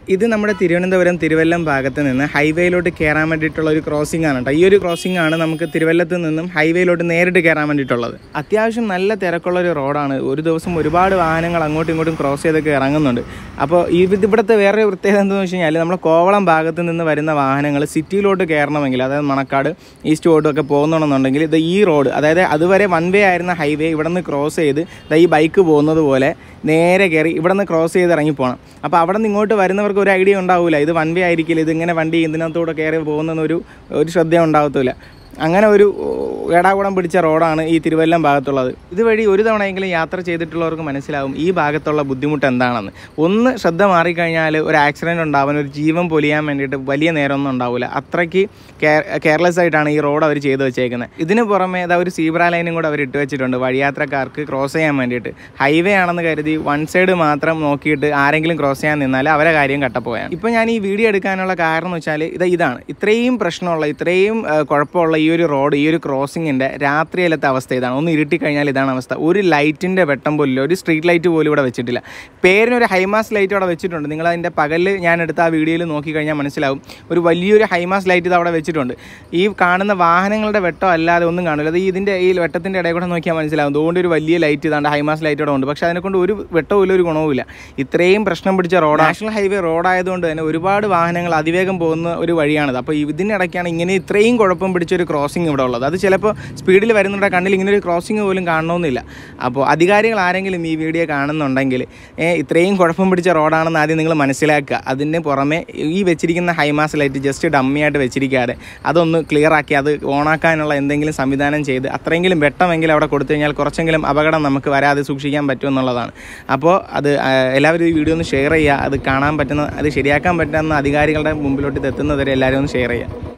ഇത് നമ്മുടെ തിരുവനന്തപുരം തിരുവല്ലം ഭാഗത്ത് നിന്ന് ഹൈവേയിലോട്ട് കയറാൻ വേണ്ടിയിട്ടുള്ള ഒരു ക്രോസിംഗ് ആണ് കേട്ടോ. ഈ ഒരു ക്രോസിംഗ് ആണ് നമുക്ക് തിരുവല്ലത്ത് നിന്നും ഹൈവേയിലോട്ട് നേരിട്ട് കയറാൻ വേണ്ടിയിട്ടുള്ളത്. അത്യാവശ്യം നല്ല തിരക്കുള്ള ഒരു റോഡാണ്. ഒരു ദിവസം ഒരുപാട് വാഹനങ്ങൾ അങ്ങോട്ടും ഇങ്ങോട്ടും ക്രോസ് ചെയ്തൊക്കെ ഇറങ്ങുന്നുണ്ട്. അപ്പോൾ ഇവിടുത്തെ വേറെ പ്രത്യേകത എന്താണെന്ന് വെച്ച് കഴിഞ്ഞാൽ നമ്മൾ കോവളം ഭാഗത്ത് നിന്ന് വരുന്ന വാഹനങ്ങൾ സിറ്റിയിലോട്ട് കയറണമെങ്കിൽ, അതായത് മണക്കാട് ഈസ്റ്റ് റോഡും ഒക്കെ പോകുന്നുണ്ടെന്നുണ്ടെങ്കിൽ ഇത് ഈ റോഡ്, അതായത് അതുവരെ വൺ വേ ആയിരുന്ന ഹൈവേ ഇവിടെ നിന്ന് ക്രോസ് ചെയ്ത് ഈ ബൈക്ക് പോകുന്നത് പോലെ നേരെ കയറി ഇവിടെ നിന്ന് ക്രോസ് ചെയ്ത് ഇറങ്ങിപ്പോകണം. അപ്പോൾ അവിടെ നിന്ന് ഇങ്ങോട്ട് വരുന്നവർക്ക് ഒരു ഐഡിയ ഉണ്ടാവില്ല, ഇത് വൺ വേ ആയിരിക്കില്ല, ഇതിങ്ങനെ വണ്ടി ഇതിനകത്തൂടെ കയറി പോകുന്നൊരു ശ്രദ്ധ ഉണ്ടാകത്തില്ല. അങ്ങനെ ഒരു ഏടാകൂടം പിടിച്ച റോഡാണ് ഈ തിരുവല്ലം ഭാഗത്തുള്ളത്. ഇതുവഴി ഒരു തവണയെങ്കിലും യാത്ര ചെയ്തിട്ടുള്ളവർക്ക് മനസ്സിലാവും ഈ ഭാഗത്തുള്ള ബുദ്ധിമുട്ട് എന്താണെന്ന്. ഒന്ന് ശ്രദ്ധ മാറിക്കഴിഞ്ഞാൽ ഒരു ആക്സിഡൻറ്റ് ഉണ്ടാവാൻ, ഒരു ജീവൻ പൊലിയാൻ വേണ്ടിയിട്ട് വലിയ നേരമൊന്നും ഉണ്ടാവില്ല. അത്രയ്ക്ക് കെയർലെസ് ആയിട്ടാണ് ഈ റോഡ് അവർ ചെയ്ത് വെച്ചേക്കുന്നത്. ഇതിന് പുറമെ ഒരു സീബ്ര ലൈനും കൂടെ അവർ ഇട്ട് വെച്ചിട്ടുണ്ട് വഴിയാത്രക്കാർക്ക് ക്രോസ് ചെയ്യാൻ വേണ്ടിയിട്ട്. ഹൈവേ ആണെന്ന് കരുതി വൺ സൈഡ് മാത്രം നോക്കിയിട്ട് ആരെങ്കിലും ക്രോസ് ചെയ്യാൻ നിന്നാൽ അവരെ കാര്യം കട്ടപ്പോയാണ്. ഇപ്പോൾ ഞാൻ ഈ വീഡിയോ എടുക്കാനുള്ള കാരണം എന്ന് വെച്ചാൽ ഇതാണ്, ഇത്രയും പ്രശ്നമുള്ള, ഇത്രയും കുഴപ്പമുള്ള ഈ ഒരു റോഡ്, ഈ ഒരു ക്രോസിങ്ങിൻ്റെ രാത്രിയിലത്തെ അവസ്ഥ ഇതാണ്. ഒന്ന് ഇരുട്ടി കഴിഞ്ഞാൽ ഇതാണ് അവസ്ഥ. ഒരു ലൈറ്റിൻ്റെ വെട്ടം പോലും, ഒരു സ്ട്രീറ്റ് ലൈറ്റ് പോലും ഇവിടെ വെച്ചിട്ടില്ല. പേരിനൊരു ഹൈമാസ് ലൈറ്റ് അവിടെ വെച്ചിട്ടുണ്ട്. നിങ്ങൾ അതിൻ്റെ പകലിൽ ഞാൻ എടുത്ത ആ വീഡിയോയിൽ നോക്കിക്കഴിഞ്ഞാൽ മനസ്സിലാവും. ഒരു വലിയൊരു ഹൈമാസ് ലൈറ്റ് ഇത് അവിടെ വെച്ചിട്ടുണ്ട്. ഈ കാണുന്ന വാഹനങ്ങളുടെ വെട്ടം അല്ലാതെ ഒന്നും കാണില്ല. അത് ഇതിൻ്റെ ഈ വെട്ടത്തിൻ്റെ ഇടയിൽ കൂടെ നോക്കിയാൽ മനസ്സിലാവും. അതുകൊണ്ട് ഒരു വലിയ ലൈറ്റ് ഇതാണ്ട് ഹൈമാസ് ലൈറ്റ് ഇവിടെ ഉണ്ട്. പക്ഷേ അതിനെക്കൊണ്ട് ഒരു വെട്ടവും ഇല്ല, ഒരു ഗുണവുമില്ല. ഇത്രയും പ്രശ്നം പിടിച്ച റോഡ്, നാഷണൽ ഹൈവേ റോഡായതുകൊണ്ട് തന്നെ ഒരുപാട് വാഹനങ്ങൾ അതിവേഗം പോകുന്ന ഒരു വഴിയാണിത്. അപ്പോൾ ഇതിനിടയ്ക്കാണ് ഇങ്ങനെ ഇത്രയും കുഴപ്പം പിടിച്ചൊരു ക്രോസിംഗ് ഇവിടെ ഉള്ളത്. അത് ചിലപ്പോൾ സ്പീഡിൽ വരുന്നവരുടെ കണ്ണിൽ ഇങ്ങനെ ഒരു ക്രോസിംഗ് പോലും കാണണമെന്നില്ല. അപ്പോൾ അധികാരികൾ ആരെങ്കിലും ഈ വീഡിയോ കാണുന്നുണ്ടെങ്കിൽ ഇത്രയും കുഴപ്പം പിടിച്ച റോഡാണെന്ന് ആദ്യം നിങ്ങൾ മനസ്സിലാക്കുക. അതിന് പുറമെ ഈ വെച്ചിരിക്കുന്ന ഹൈമാസ് ലൈറ്റ് ജസ്റ്റ് ഡമ്മിയായിട്ട് വെച്ചിരിക്കാതെ അതൊന്ന് ക്ലിയർ ആക്കി അത് ഓണാക്കാനുള്ള എന്തെങ്കിലും സംവിധാനം ചെയ്ത് അത്രയെങ്കിലും വെട്ടമെങ്കിലും അവിടെ കൊടുത്തു കഴിഞ്ഞാൽ കുറച്ചെങ്കിലും അപകടം നമുക്ക് വരാതെ സൂക്ഷിക്കാൻ പറ്റുമെന്നുള്ളതാണ്. അപ്പോൾ അത് എല്ലാവരും ഈ വീഡിയോ ഒന്ന് ഷെയർ ചെയ്യുക. അത് കാണാൻ പറ്റുന്ന, അത് ശരിയാക്കാൻ പറ്റുന്ന അധികാരികളുടെ മുമ്പിലോട്ട് എത്തുന്നവരെ എല്ലാവരും ഒന്ന് ഷെയർ ചെയ്യുക.